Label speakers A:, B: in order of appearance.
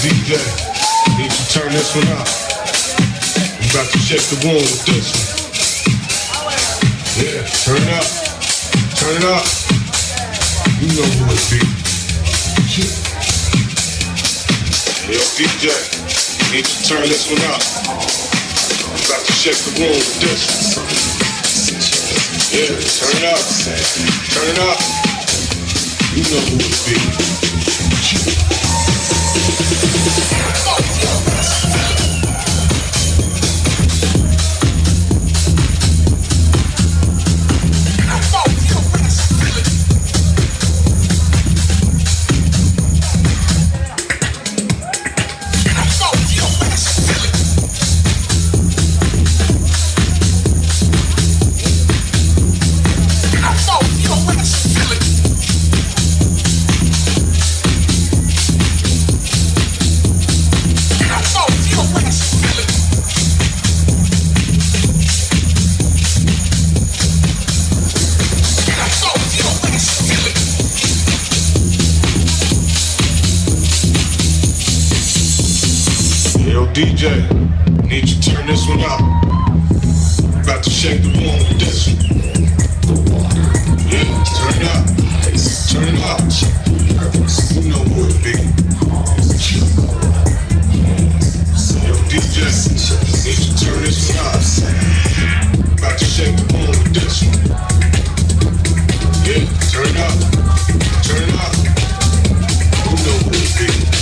A: DJ, need to turn this one up. I'm about to shake the room with this one. Yeah, turn it up. Turn it up. You know who it be. Yo, DJ, need to turn this one up. I'm about to shake the room with this one. Yeah, turn it up. Turn it up. You know who it be. DJ, need you to turn this one up. About to shake the room with this one. Yeah, turn it up. Turn it up. You know who it be. Yo, DJ, need you to turn this one up. About to shake the room with this one. Yeah, turn it up. Turn it up. You know who it be.